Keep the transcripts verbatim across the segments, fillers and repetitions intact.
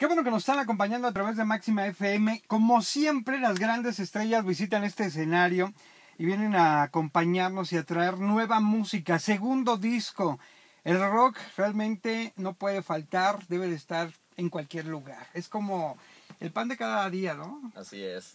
Qué bueno que nos están acompañando a través de Máxima F M. Como siempre, las grandes estrellas visitan este escenario y vienen a acompañarnos y a traer nueva música. Segundo disco. El rock realmente no puede faltar, debe de estar en cualquier lugar. Es como el pan de cada día, ¿no? Así es.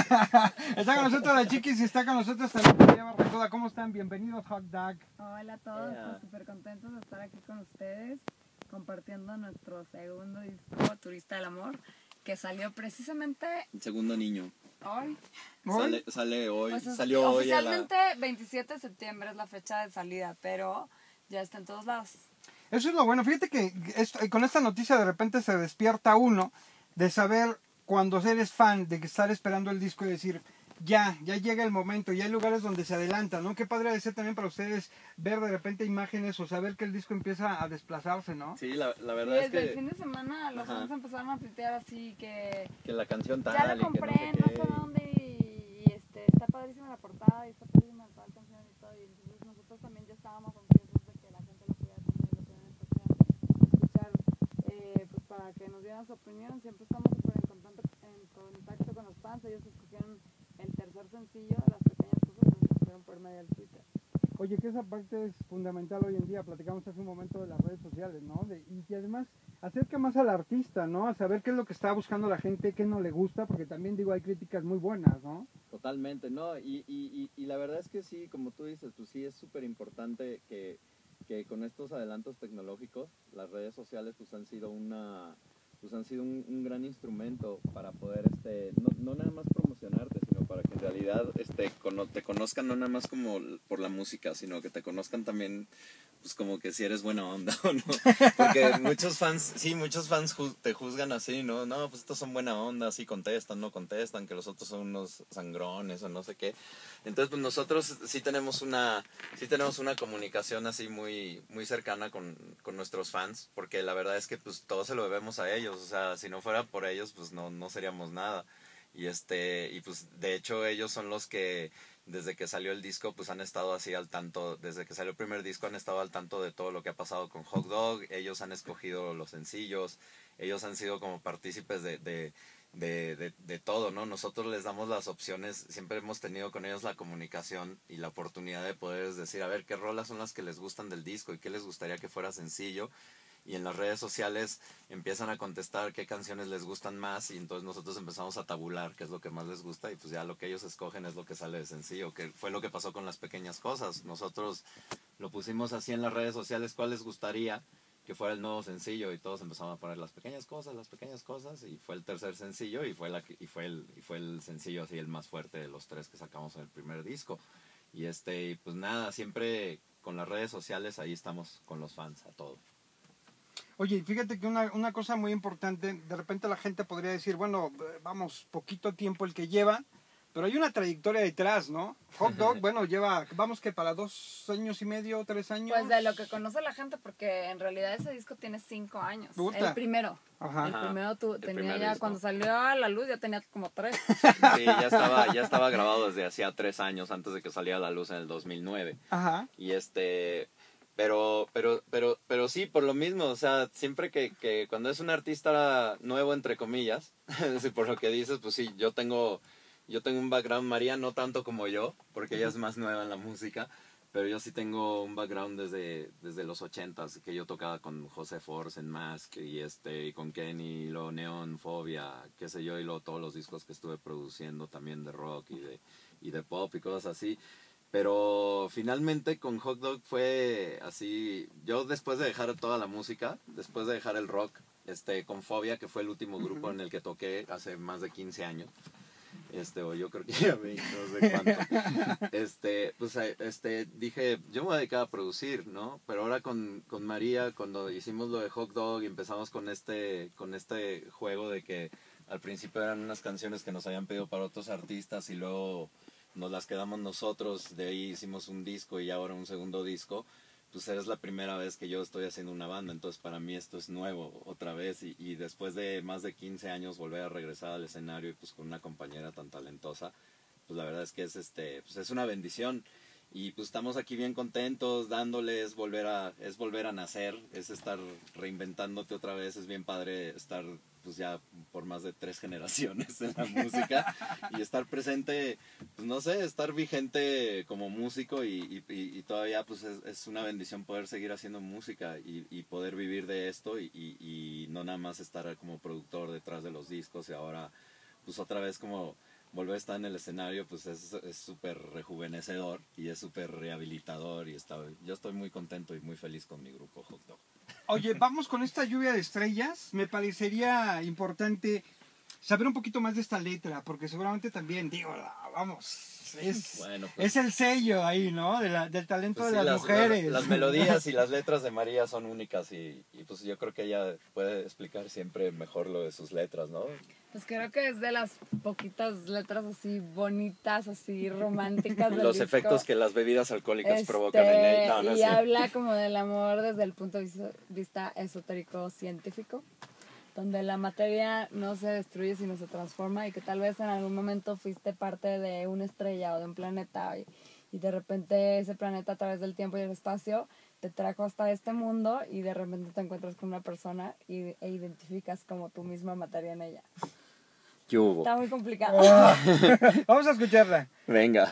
Está con nosotros la Chiquis y está con nosotros también María Barracuda. ¿Cómo están? Bienvenidos, Hot Dog. Hola a todos, Yeah. pues súper contentos de estar aquí con ustedes, compartiendo nuestro segundo disco, Turista del Amor, que salió precisamente El segundo niño. hoy. ¿Hoy? Sale, sale hoy. Pues es- Salió hoy a la... oficialmente veintisiete de septiembre es la fecha de salida, pero ya está en todos lados. Eso es lo bueno. Fíjate que esto- con esta noticia de repente se despierta uno de saber cuando eres fan, de estar esperando el disco y decir, ya, ya llega el momento, ya hay lugares donde se adelanta, ¿no? Qué padre de ser también para ustedes ver de repente imágenes o saber que el disco empieza a desplazarse, ¿no? Sí, la, la Sí, verdad es desde el que, fin de semana los Ajá. fans empezaron a tuitear así que que la canción tal ya y la que no compré, sé no sé qué. dónde, y, y, este, está padrísima la portada y está padrísima tal canción y todo, y entonces nosotros también ya estábamos ansiosos de que la gente lo pudiera tener y lo pudiera escuchar, escuchar eh, pues para que nos dieran su opinión. Siempre estamos súper en contacto, en contacto con los fans. Ellos escogieron el tercer sencillo, Las Pequeñas Cosas, y lo escogieron por medio del Twitter. Oye, que esa parte es fundamental hoy en día, platicamos hace un momento de las redes sociales, ¿no? De, y que además acerca más al artista, ¿no? A saber qué es lo que está buscando la gente, qué no le gusta, porque también digo, hay críticas muy buenas, ¿no? Totalmente, ¿no? Y, y, y, y la verdad es que sí, como tú dices, pues sí es súper importante que, que con estos adelantos tecnológicos, las redes sociales pues han sido una pues han sido un, un gran instrumento para poder este no, no nada más promocionarte, sino para que en realidad este cono, te conozcan no nada más como por la música, sino que te conozcan también pues como que si eres buena onda o no, porque muchos fans, sí, muchos fans ju te juzgan así, ¿no? No, pues estos son buena onda, sí contestan, no contestan, que los otros son unos sangrones o no sé qué. Entonces, pues nosotros sí tenemos una, sí tenemos una comunicación así muy, muy cercana con, con nuestros fans, porque la verdad es que pues todo se lo debemos a ellos, o sea, si no fuera por ellos, pues no, no seríamos nada. Y este, y pues de hecho ellos son los que desde que salió el disco pues han estado así al tanto, desde que salió el primer disco han estado al tanto de todo lo que ha pasado con Hot Dog, ellos han escogido los sencillos, ellos han sido como partícipes de, de, de, de, de todo, ¿no? Nosotros les damos las opciones, siempre hemos tenido con ellos la comunicación y la oportunidad de poderles decir, a ver, qué rolas son las que les gustan del disco y qué les gustaría que fuera sencillo. Y en las redes sociales empiezan a contestar qué canciones les gustan más y entonces nosotros empezamos a tabular qué es lo que más les gusta y pues ya lo que ellos escogen es lo que sale de sencillo, que fue lo que pasó con Las Pequeñas Cosas. Nosotros lo pusimos así en las redes sociales, cuál les gustaría que fuera el nuevo sencillo y todos empezamos a poner Las Pequeñas Cosas, Las Pequeñas Cosas y fue el tercer sencillo y fue, la, y fue, el, y fue el sencillo así el más fuerte de los tres que sacamos en el primer disco. Y este, pues nada, siempre con las redes sociales ahí estamos con los fans a todo. Oye, fíjate que una, una cosa muy importante, de repente la gente podría decir, bueno, vamos, poquito tiempo el que lleva, pero hay una trayectoria detrás, ¿no? Hot Dog, bueno, lleva, vamos que para dos años y medio, tres años. Pues de lo que conoce la gente, porque en realidad ese disco tiene cinco años. Puta. El primero. Ajá. El primero tu, El tenía primer ya, disco. cuando salió a la luz ya tenía como tres. Sí, ya estaba, ya estaba grabado desde hacía tres años antes de que saliera a la luz en el dos mil nueve. Ajá. Y este, pero, pero, pero, pero sí, por lo mismo, o sea, siempre que, que cuando es un artista nuevo, entre comillas, sí, por lo que dices, pues sí, yo tengo, yo tengo un background, María no tanto como yo, porque ella es más nueva en la música, pero yo sí tengo un background desde, desde los ochentas, que yo tocaba con José Force en Mask, y este, y con Kenny, y luego Neon, Fobia, qué sé yo, y luego todos los discos que estuve produciendo también de rock y de, y de pop y cosas así. Pero finalmente con Hot Dog fue así, yo después de dejar toda la música, después de dejar el rock, este, con Fobia, que fue el último grupo uh-huh. en el que toqué hace más de quince años, este, o yo creo que ya veinte, no sé cuánto, este, pues este, dije, yo me voy a dedicar a producir, ¿no? Pero ahora con, con María, cuando hicimos lo de Hot Dog y empezamos con este, con este juego de que al principio eran unas canciones que nos habían pedido para otros artistas y luego nos las quedamos nosotros, de ahí hicimos un disco y ahora un segundo disco, pues es la primera vez que yo estoy haciendo una banda, entonces para mí esto es nuevo otra vez y, y después de más de quince años volver a regresar al escenario y pues con una compañera tan talentosa, pues la verdad es que es, este, pues es una bendición Y pues estamos aquí bien contentos, dándole, es volver a, es volver a nacer, es estar reinventándote otra vez, es bien padre estar pues ya por más de tres generaciones en la música y estar presente, pues no sé, estar vigente como músico y, y, y todavía pues es, es una bendición poder seguir haciendo música y, y poder vivir de esto y, y, y no nada más estar como productor detrás de los discos y ahora pues otra vez como volver a estar en el escenario pues es súper rejuvenecedor y es súper rehabilitador y está, yo estoy muy contento y muy feliz con mi grupo Hot Dog. Oye, vamos con esta lluvia de estrellas. Me parecería importante saber un poquito más de esta letra, porque seguramente también, digo, vamos, es, bueno, pues, es el sello ahí, ¿no? De la, del talento pues de sí, las, las mujeres. Las, las melodías y las letras de María son únicas y, y pues yo creo que ella puede explicar siempre mejor lo de sus letras, ¿no? Pues creo que es de las poquitas letras así bonitas, así románticas del Los disco. efectos que las bebidas alcohólicas Este, provocan en ella. No, no y es habla como del amor desde el punto de vista esotérico científico, donde la materia no se destruye sino se transforma y que tal vez en algún momento fuiste parte de una estrella o de un planeta y, y de repente ese planeta a través del tiempo y el espacio te trajo hasta este mundo y de repente te encuentras con una persona y, e identificas como tu misma materia en ella. ¿Qué hubo? Está muy complicado. Oh. Vamos a escucharla. Venga.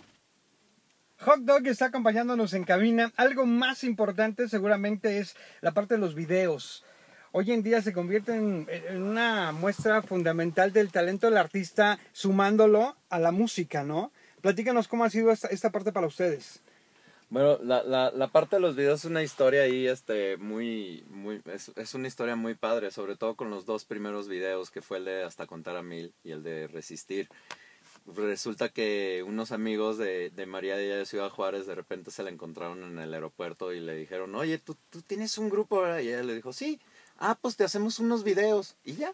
Hot Dog está acompañándonos en cabina. Algo más importante seguramente es la parte de los videos. Hoy en día se convierte en, en una muestra fundamental del talento del artista, sumándolo a la música, ¿no? Platícanos cómo ha sido esta, esta parte para ustedes. Bueno, la, la, la parte de los videos es una historia ahí, este, muy, muy, es, es una historia muy padre, sobre todo con los dos primeros videos, que fue el de Hasta Contar a Mil y el de Resistir. Resulta que unos amigos de, de María de Ciudad Juárez de repente se la encontraron en el aeropuerto y le dijeron, oye, ¿tú, tú tienes un grupo, ¿verdad? Y ella le dijo, sí, ah, pues te hacemos unos videos, y ya.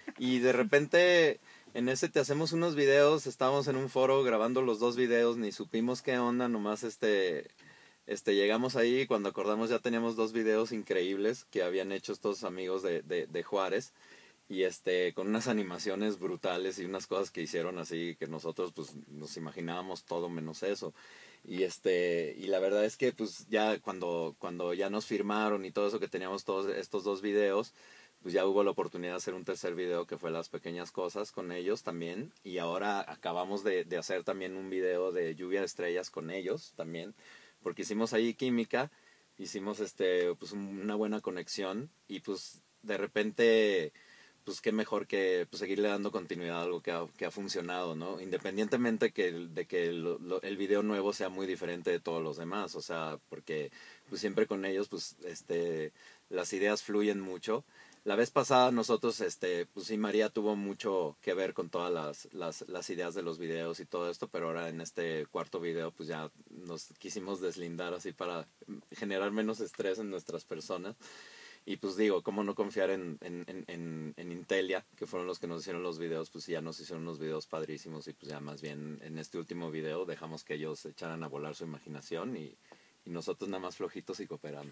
Y de repente... En ese te hacemos unos videos, estábamos en un foro grabando los dos videos, ni supimos qué onda, nomás este, este llegamos ahí y cuando acordamos ya teníamos dos videos increíbles que habían hecho estos amigos de, de, de Juárez y este con unas animaciones brutales y unas cosas que hicieron así que nosotros pues nos imaginábamos todo menos eso. Y este y la verdad es que pues ya cuando cuando ya nos firmaron y todo eso que teníamos todos estos dos videos, pues ya hubo la oportunidad de hacer un tercer video que fue Las Pequeñas Cosas con ellos también y ahora acabamos de, de hacer también un video de Lluvia de Estrellas con ellos también porque hicimos ahí química, hicimos este pues una buena conexión y pues de repente pues qué mejor que pues, seguirle dando continuidad a algo que ha, que ha funcionado, ¿no? Independientemente que, de que lo, lo, el video nuevo sea muy diferente de todos los demás, o sea, porque pues siempre con ellos pues este las ideas fluyen mucho. La vez pasada nosotros, este, pues sí, María tuvo mucho que ver con todas las, las, las ideas de los videos y todo esto, pero ahora en este cuarto video pues ya nos quisimos deslindar así para generar menos estrés en nuestras personas. Y pues digo, cómo no confiar en, en, en, en Intelia, que fueron los que nos hicieron los videos, pues ya nos hicieron unos videos padrísimos y pues ya más bien en este último video dejamos que ellos echaran a volar su imaginación y... y nosotros nada más flojitos y cooperando.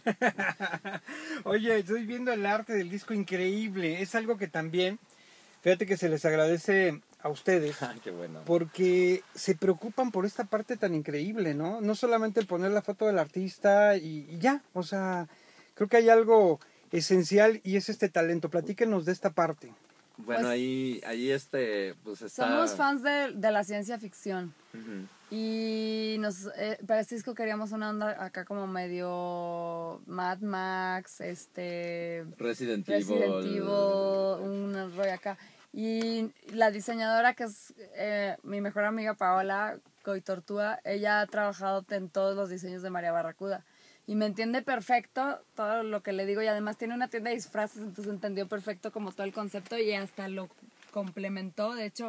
Oye, estoy viendo el arte del disco increíble. Es algo que también, fíjate que se les agradece a ustedes. Qué bueno. Porque se preocupan por esta parte tan increíble, ¿no? No solamente el poner la foto del artista y, y ya. O sea, creo que hay algo esencial y es este talento. Platíquenos de esta parte. Bueno, Pues, ahí, ahí este, pues está... Somos fans de, de la ciencia ficción. Uh-huh. Y nos, eh, para este disco queríamos una onda acá como medio Mad Max, este... Resident, Resident Evil. Evil, un rollo acá. Y la diseñadora que es eh, mi mejor amiga Paola Coitortúa, ella ha trabajado en todos los diseños de María Barracuda. Y me entiende perfecto todo lo que le digo y además tiene una tienda de disfraces, entonces entendió perfecto como todo el concepto y hasta lo complementó. De hecho,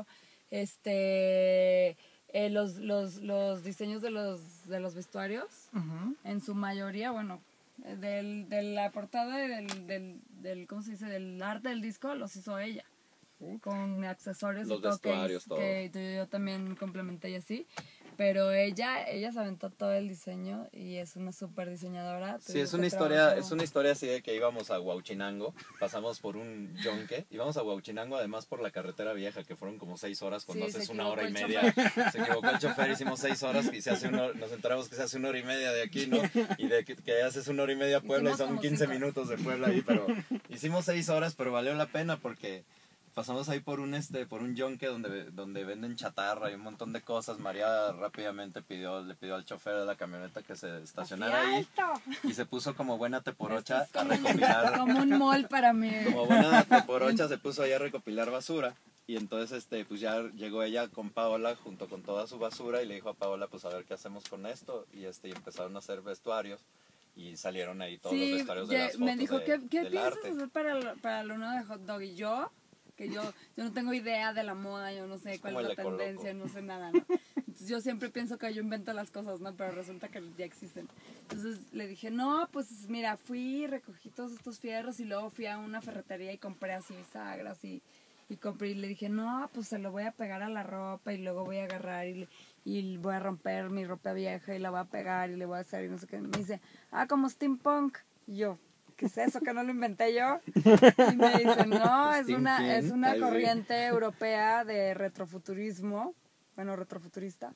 este... Eh, los, los, los diseños de los, de los vestuarios, uh-huh. en su mayoría, bueno, del, de la portada y del, del, del, ¿cómo se dice? Del arte del disco los hizo ella, uh-huh. con accesorios los y todo, vestuarios, que, todo. que yo también complementé y así. Pero ella, ella se aventó todo el diseño y es una súper diseñadora. Sí, es una historia, es una historia así de que íbamos a Huauchinango, pasamos por un yonque, íbamos a Huauchinango además por la carretera vieja, que fueron como seis horas, cuando Sí, haces se una hora y equivocó el media. chofer. Se equivocó el chofer, hicimos seis horas y se hace una, nos enteramos que se hace una hora y media de aquí, ¿no? Y de que, que haces una hora y media a Puebla Hicimos y son como quince cinco. minutos de Puebla ahí, pero hicimos seis horas, pero valió la pena porque pasamos ahí por un este por un yonque donde donde venden chatarra y un montón de cosas. María rápidamente pidió le pidió al chofer de la camioneta que se estacionara Así ahí alto. y se puso como buena teporocha Esto a es como, recopilar como un mall para mí. como buena teporocha se puso ahí a recopilar basura y entonces este pues ya llegó ella con Paola junto con toda su basura y le dijo a Paola pues a ver qué hacemos con esto y este y empezaron a hacer vestuarios y salieron ahí todos los Sí, vestuarios de ye- las fotos me dijo, de- ¿qué, qué del piensas arte. hacer para el, para el uno de hot dog? Y yo, que yo, yo no tengo idea de la moda, yo no sé Es cuál como es la el ecoloco. tendencia, no sé nada, ¿no? Entonces yo siempre pienso que yo invento las cosas, ¿no? Pero resulta que ya existen. Entonces le dije, no, pues mira, fui, recogí todos estos fierros y luego fui a una ferretería y compré así bisagras y, y compré y le dije, no, pues se lo voy a pegar a la ropa y luego voy a agarrar y, le- y voy a romper mi ropa vieja y la voy a pegar y le voy a hacer y no sé qué. Y me dice, ah, como steampunk. Y yo, ¿qué es eso? ¿Que no lo inventé yo? Y me dice, no, es una, es una Ay, sí. corriente europea de retrofuturismo, bueno, retrofuturista,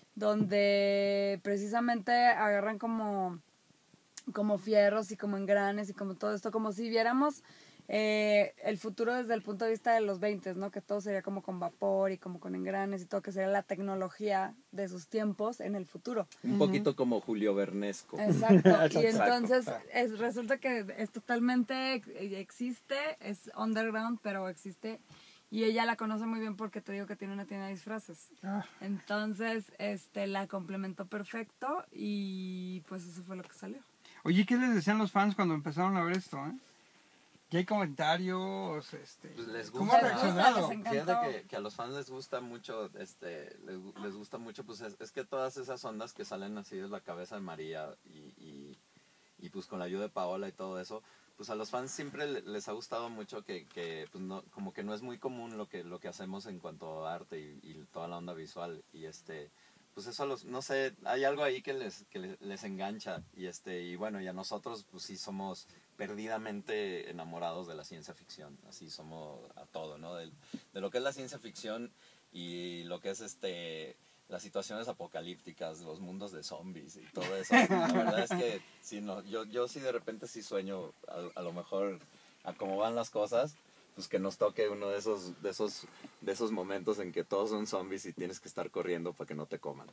donde precisamente agarran como, como fierros y como engranes y como todo esto, como si viéramos eh, el futuro desde el punto de vista de los veinte, ¿no? Que todo sería como con vapor y como con engranes y todo, que sería la tecnología de sus tiempos en el futuro. Un poquito como Julio Bernesco. Exacto, y Exacto. entonces es, resulta que es totalmente, existe, es underground, pero existe, y ella la conoce muy bien porque te digo que tiene una tienda de disfraces. Ah. Entonces, este, la complementó perfecto y pues eso fue lo que salió. Oye, ¿qué les decían los fans cuando empezaron a ver esto? Eh? ¿Ya hay comentarios? Este, Pues les ¿Cómo gusta, ha reaccionado? les encanta. Fíjate encantó. que, que a los fans les gusta mucho, este, les, gu- les gusta mucho, pues es, es que todas esas ondas que salen así de la cabeza de María y, y, y pues con la ayuda de Paola y todo eso, pues a los fans siempre le- les ha gustado mucho que, que pues no, como que no es muy común lo que, lo que hacemos en cuanto a arte y, y toda la onda visual y este... Pues eso, a los, no sé, hay algo ahí que les, que les, les engancha y este y bueno, y a nosotros pues sí somos perdidamente enamorados de la ciencia ficción, así somos a todo, ¿no? De, de lo que es la ciencia ficción y lo que es este las situaciones apocalípticas, los mundos de zombies y todo eso. La verdad es que sí, no, yo, yo sí de repente sí sueño a, a lo mejor a cómo van las cosas, pues que nos toque uno de esos, de esos, de esos momentos en que todos son zombies y tienes que estar corriendo para que no te coman.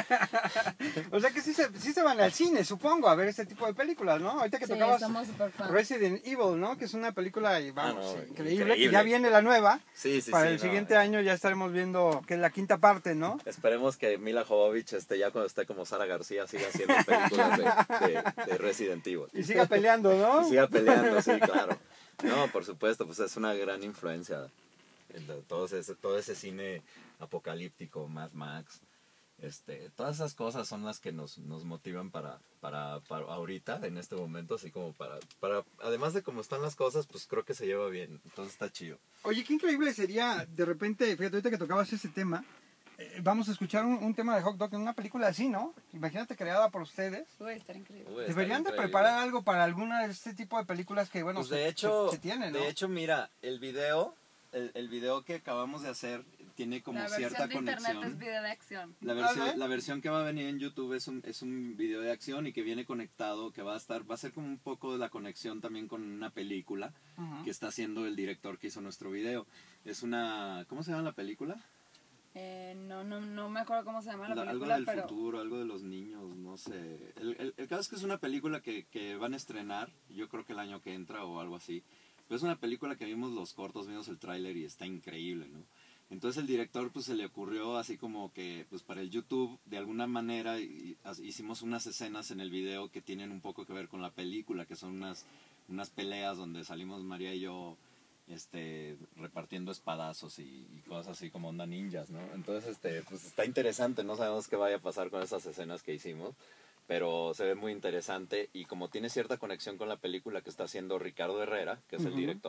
O sea que sí se, sí se van al cine, supongo, a ver este tipo de películas, ¿no? Ahorita que Sí, tocabas somos super fans. Resident Evil, ¿no? Que es una película, y vamos, Ah, no, increíble, increíble. que ya viene la nueva. Sí, sí, Para sí, el no, siguiente eh. año ya estaremos viendo que es la quinta parte, ¿no? Esperemos que Mila Jovovich este, ya cuando esté como Sara García siga haciendo películas de, de, de Resident Evil. Y siga peleando, ¿no? Y siga peleando, sí, claro. No, por supuesto, pues es una gran influencia. El de todo, ese, todo ese cine apocalíptico, Mad Max. Este, todas esas cosas son las que nos, nos motivan para, para, para ahorita, en este momento, así como para, para... Además de cómo están las cosas, pues creo que se lleva bien. Entonces está chido. Oye, qué increíble sería, de repente, fíjate, ahorita que tocabas ese tema, eh, vamos a escuchar un, un tema de Hot Dog en una película así, ¿no? Imagínate, creada por ustedes. Uy, está increíble. Uy, está Deberían de increíble. preparar algo para alguna de este tipo de películas que, bueno, Pues se, de hecho, se, se tiene, ¿no? de hecho, mira, el video, el, el video que acabamos de hacer tiene como La cierta versión de internet conexión. es video de acción. La Ah, versión, ¿sí? la versión que va a venir en YouTube es un, es un video de acción y que viene conectado, que va a estar, va a ser como un poco de la conexión también con una película Ujú. que está haciendo el director que hizo nuestro video. Es una, ¿cómo se llama la película? Eh, no, no, no me acuerdo cómo se llama la La- algo película, del pero futuro, algo de los niños, no sé. El, el, el caso es que es una película que, que van a estrenar, yo creo que el año que entra o algo así. Pero es una película que vimos los cortos, vimos el tráiler y está increíble, ¿no? Entonces el director pues se le ocurrió así como que pues para el YouTube de alguna manera y- y- hicimos unas escenas en el video que tienen un poco que ver con la película, que son unas, unas peleas donde salimos María y yo este repartiendo espadazos y, y cosas así como onda ninjas, ¿no? Entonces este pues está interesante, no sabemos qué vaya a pasar con esas escenas que hicimos, pero se ve muy interesante y como tiene cierta conexión con la película que está haciendo Ricardo Herrera, que es el Ujú. director,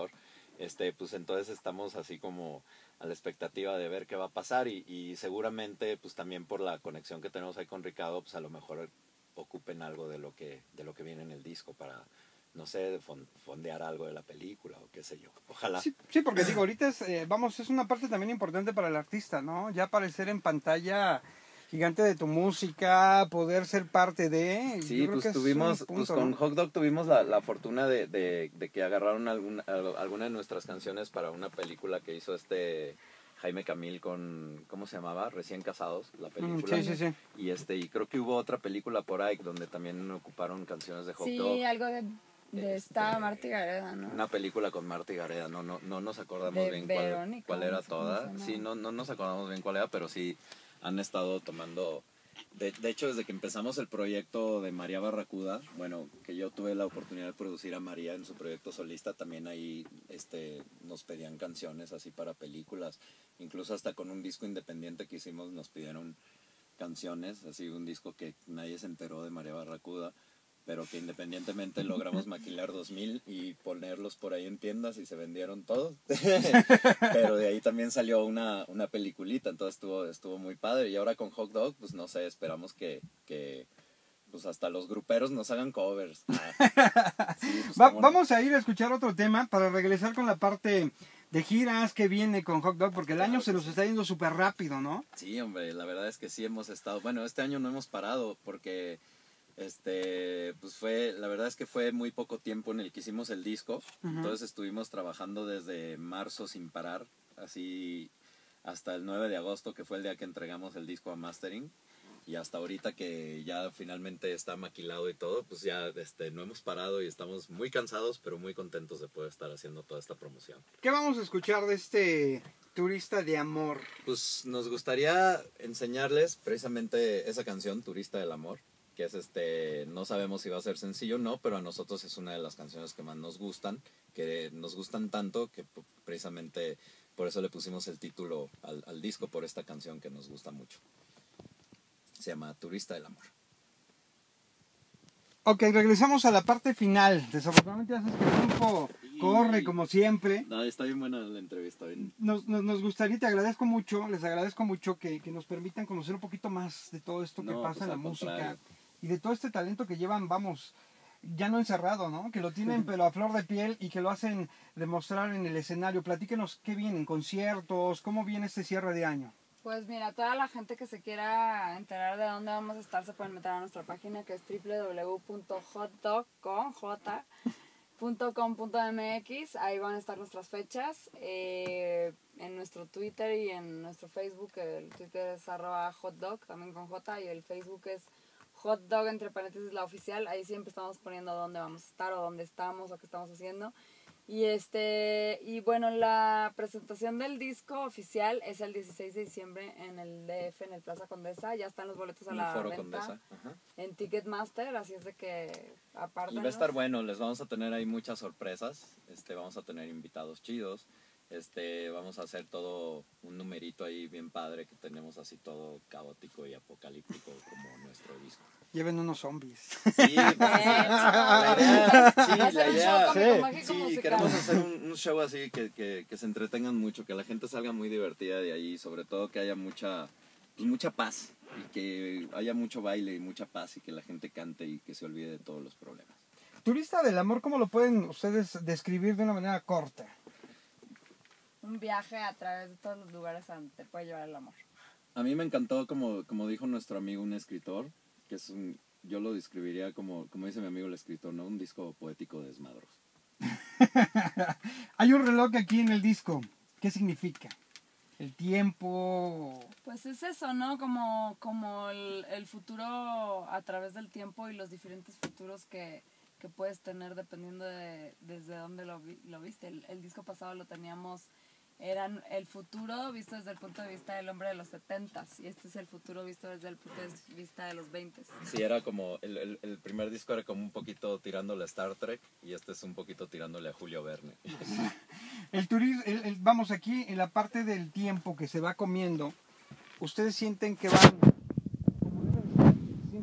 Este, pues entonces estamos así como a la expectativa de ver qué va a pasar y, y seguramente pues también por la conexión que tenemos ahí con Ricardo, pues a lo mejor ocupen algo de lo que, de lo que viene en el disco para, no sé, fondear algo de la película o qué sé yo. Ojalá. Sí, sí porque digo, ahorita es, eh, vamos, es una parte también importante para el artista, ¿no? Ya aparecer en pantalla gigante de tu música, poder ser parte de... Sí, pues tuvimos, punto, pues con ¿no? Hot Dog tuvimos la, la fortuna de, de, de que agarraron alguna, alguna de nuestras canciones para una película que hizo este Jaime Camil con, ¿cómo se llamaba? Recién Casados, la película. Sí, sí, sí. Y, este, y creo que hubo otra película por ahí donde también ocuparon canciones de Hot sí, Dog. Sí, algo de... De esta este, Marta Gareda, ¿no? Una película con Marta Gareda, no, no, no nos acordamos de bien Verónica, cuál, cuál era no sé toda. Sí, no, no nos acordamos bien cuál era, pero sí han estado tomando... De, de hecho, desde que empezamos el proyecto de María Barracuda, bueno, que yo tuve la oportunidad de producir a María en su proyecto solista, también ahí este, nos pedían canciones así para películas. Incluso hasta con un disco independiente que hicimos nos pidieron canciones, así un disco que nadie se enteró de María Barracuda, pero que independientemente logramos maquilar dos mil y ponerlos por ahí en tiendas y se vendieron todos. Pero de ahí también salió una, una peliculita, entonces estuvo, estuvo muy padre. Y ahora con Hot Dog, pues no sé, esperamos que, que pues hasta los gruperos nos hagan covers. Ah, sí, pues, Va, vamos no. a ir a escuchar otro tema para regresar con la parte de giras que viene con Hot Dog, porque el claro, año se nos está yendo súper rápido, ¿no? Sí, hombre, la verdad es que sí hemos estado... Bueno, este año no hemos parado porque... Este, pues fue, la verdad es que fue muy poco tiempo en el que hicimos el disco, uh-huh. Entonces estuvimos trabajando desde marzo sin parar, así hasta el nueve de agosto, que fue el día que entregamos el disco a mastering, y hasta ahorita que ya finalmente está maquilado y todo, pues ya este, no hemos parado y estamos muy cansados, pero muy contentos de poder estar haciendo toda esta promoción. ¿Qué vamos a escuchar de este Turista de Amor? Pues nos gustaría enseñarles precisamente esa canción, Turista del Amor, que es este, no sabemos si va a ser sencillo o no, pero a nosotros es una de las canciones que más nos gustan, que nos gustan tanto que precisamente por eso le pusimos el título al, al disco, por esta canción que nos gusta mucho. Se llama Turista del Amor. Ok, regresamos a la parte final. Desafortunadamente ya sabes que el tiempo corre como siempre. No, está bien buena la entrevista. Bien. Nos, nos, nos gustaría, te agradezco mucho, les agradezco mucho que, que nos permitan conocer un poquito más de todo esto que no, pasa pues en la música. Contrario. Y de todo este talento que llevan, vamos, ya no encerrado, ¿no? Que lo tienen pero a flor de piel y que lo hacen demostrar en el escenario. Platíquenos qué vienen, conciertos, cómo viene este cierre de año. Pues mira, toda la gente que se quiera enterar de dónde vamos a estar se pueden meter a nuestra página que es doble u doble u doble u punto hotdog punto com punto m x. Ahí van a estar nuestras fechas. Eh, en nuestro Twitter y en nuestro Facebook, el Twitter es arroba hotdog, también con J, y el Facebook es Hot Dog entre paréntesis la oficial. Ahí siempre estamos poniendo dónde vamos a estar o dónde estamos o qué estamos haciendo. Y este y bueno, la presentación del disco oficial es el dieciséis de diciembre en el D F, en el Plaza Condesa. Ya están los boletos a la venta en Ticketmaster, así es de que aparte. Y va a estar bueno, les vamos a tener ahí muchas sorpresas. Este, vamos a tener invitados chidos. Este, vamos a hacer todo un numerito ahí bien padre que tenemos así todo caótico y apocalíptico como nuestro disco. Lleven unos zombies. Sí, pues, la idea, sí, la idea, sí, sí queremos hacer un, un show así que, que, que se entretengan mucho, que la gente salga muy divertida de ahí, sobre todo que haya mucha, pues, mucha paz y que haya mucho baile y mucha paz y que la gente cante y que se olvide de todos los problemas. Turista del Amor, ¿cómo lo pueden ustedes describir de una manera corta? Un viaje a través de todos los lugares a donde te puede llevar el amor. A mí me encantó, como, como dijo nuestro amigo, un escritor, que es un, yo lo describiría como, como dice mi amigo el escritor, ¿no? Un disco poético de desmadros. Hay un reloj aquí en el disco. ¿Qué significa? El tiempo. Pues es eso, ¿no? Como, como el, el futuro a través del tiempo y los diferentes futuros que, que puedes tener dependiendo de desde dónde lo, vi, lo viste. El, el disco pasado lo teníamos, era el futuro visto desde el punto de vista del hombre de los setentas y este es el futuro visto desde el punto de vista de los veintes. Sí, era como, el, el, el primer disco era como un poquito tirándole a Star Trek y este es un poquito tirándole a Julio Verne. El turismo, el, el, vamos aquí en la parte del tiempo que se va comiendo, ¿ustedes sienten que van, como debe de ser, sienten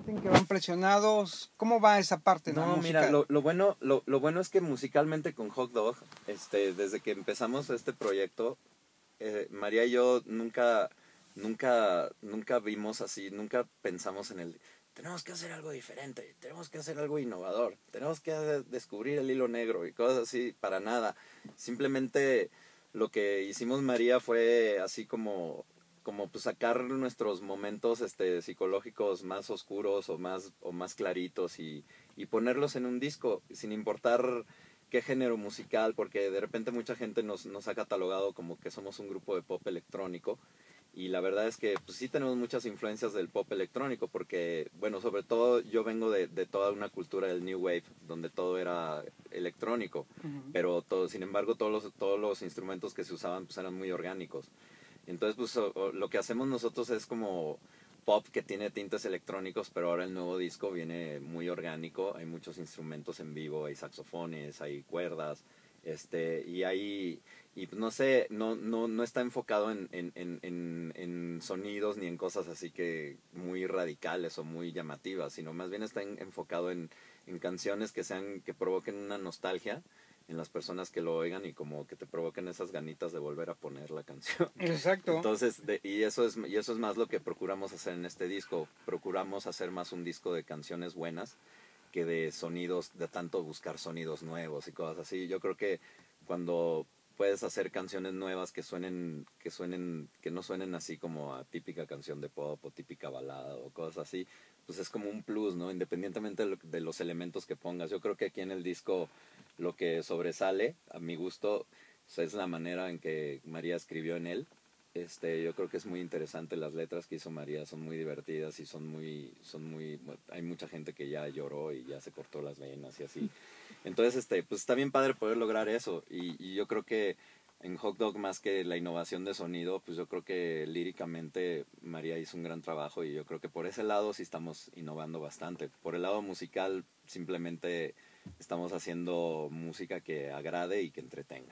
sienten que van presionados? ¿Cómo va esa parte? No, mira, lo, lo bueno lo, lo bueno es que musicalmente con Hot Dog, este, desde que empezamos este proyecto, eh, María y yo nunca, nunca, nunca vimos así, nunca pensamos en el... Tenemos que hacer algo diferente, tenemos que hacer algo innovador, tenemos que descubrir el hilo negro y cosas así, para nada. Simplemente lo que hicimos María fue así como, como pues sacar nuestros momentos este, psicológicos más oscuros o más, o más claritos y, y ponerlos en un disco, sin importar qué género musical, porque de repente mucha gente nos, nos ha catalogado como que somos un grupo de pop electrónico. Y la verdad es que pues, sí tenemos muchas influencias del pop electrónico, porque, bueno, sobre todo yo vengo de, de toda una cultura del New Wave, donde todo era electrónico, uh-huh. pero todo, sin embargo todos los, todos los instrumentos que se usaban pues, eran muy orgánicos. Entonces, pues o, o, lo que hacemos nosotros es como pop que tiene tintes electrónicos, pero ahora el nuevo disco viene muy orgánico, hay muchos instrumentos en vivo, hay saxofones, hay cuerdas, este, y hay... Y pues no sé, no, no, no está enfocado en, en, en, en sonidos ni en cosas así que muy radicales o muy llamativas, sino más bien está en, enfocado en, en canciones que sean, que provoquen una nostalgia en las personas que lo oigan y como que te provoquen esas ganitas de volver a poner la canción. Exacto. Entonces, de, y, eso es, y eso es más lo que procuramos hacer en este disco. Procuramos hacer más un disco de canciones buenas que de sonidos, de tanto buscar sonidos nuevos y cosas así. Yo creo que cuando puedes hacer canciones nuevas que suenen, que suenen, que no suenen así como a típica canción de pop o típica balada o cosas así, pues es como un plus, ¿no? Independientemente de, lo, de los elementos que pongas. Yo creo que aquí en el disco lo que sobresale, a mi gusto, es la manera en que María escribió en él. Este, yo creo que es muy interesante las letras que hizo María, son muy divertidas y son muy, son muy, bueno, hay mucha gente que ya lloró y ya se cortó las venas y así. Entonces, este, pues está bien padre poder lograr eso y, y yo creo que en Hot Dog, más que la innovación de sonido, pues yo creo que líricamente María hizo un gran trabajo y yo creo que por ese lado sí estamos innovando bastante. Por el lado musical simplemente estamos haciendo música que agrade y que entretenga.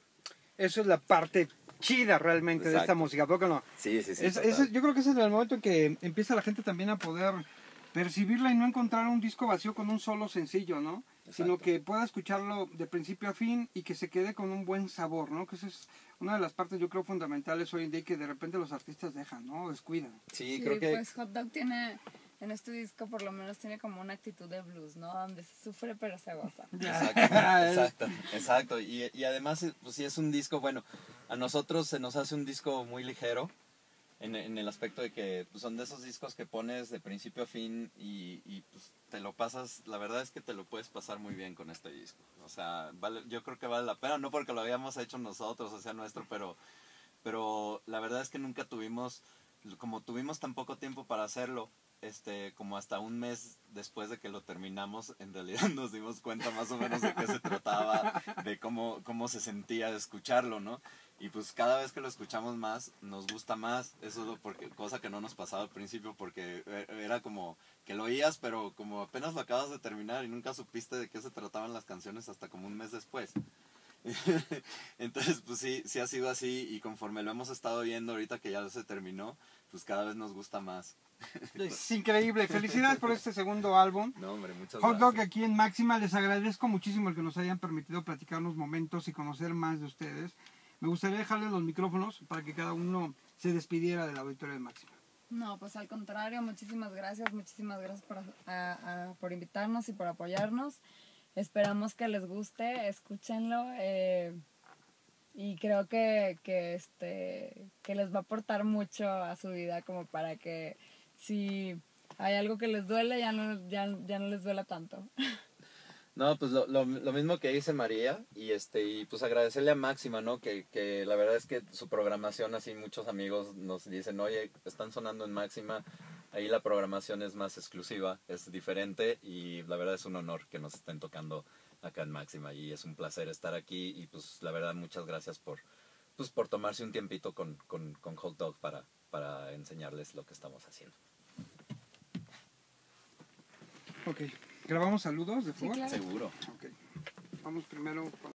Eso es la parte chida realmente. Exacto. De esta música, ¿por qué no? Sí, sí, sí. Es, es, yo creo que ese es el momento en que empieza la gente también a poder percibirla y no encontrar un disco vacío con un solo sencillo, ¿no? Exacto. Sino que pueda escucharlo de principio a fin y que se quede con un buen sabor, ¿no? Que esa es una de las partes, yo creo, fundamentales hoy en día, que de repente los artistas dejan, ¿no? Descuidan. Sí, sí creo que... pues Hot Dog tiene... En este disco por lo menos tiene como una actitud de blues, ¿no? Donde se sufre pero se goza. Exacto, exacto, exacto. Y, y además, pues sí es un disco, bueno, a nosotros se nos hace un disco muy ligero, en, en el aspecto de que pues, son de esos discos que pones de principio a fin y, y pues te lo pasas, la verdad es que te lo puedes pasar muy bien con este disco. O sea, vale, yo creo que vale la pena, no porque lo habíamos hecho nosotros, o sea, nuestro, pero, pero la verdad es que nunca tuvimos, como tuvimos tan poco tiempo para hacerlo, este, como hasta un mes después de que lo terminamos, en realidad nos dimos cuenta más o menos de qué se trataba, de cómo, cómo se sentía de escucharlo, ¿no? Y pues cada vez que lo escuchamos más, nos gusta más, eso es lo porque, cosa que no nos pasaba al principio, porque era como que lo oías, pero como apenas lo acabas de terminar y nunca supiste de qué se trataban las canciones hasta como un mes después. Entonces, pues sí, sí ha sido así, y conforme lo hemos estado viendo ahorita que ya se terminó, pues cada vez nos gusta más. Es increíble. Felicidades por este segundo álbum. No, hombre, muchas Hot gracias. Dog aquí en Máxima. Les agradezco muchísimo el que nos hayan permitido platicar unos momentos y conocer más de ustedes. Me gustaría dejarles los micrófonos para que cada uno se despidiera del auditorio de Máxima. No, pues al contrario, muchísimas gracias, muchísimas gracias por, a, a, por invitarnos y por apoyarnos. Esperamos que les guste, escúchenlo. Eh, y creo que, que, este, que les va a aportar mucho a su vida, como para que si hay algo que les duele, ya no, ya, ya no les duela tanto. No, pues lo, lo, lo mismo que dice María, y este y pues agradecerle a Máxima, ¿no? Que, que la verdad es que su programación, así muchos amigos nos dicen, oye, están sonando en Máxima, ahí la programación es más exclusiva, es diferente, y la verdad es un honor que nos estén tocando acá en Máxima, y es un placer estar aquí, y pues la verdad muchas gracias por, pues, por tomarse un tiempito con, con, con Hot Dog para, para enseñarles lo que estamos haciendo. Ok, ¿grabamos saludos de Sí, favor? claro. Seguro. Ok, vamos primero con...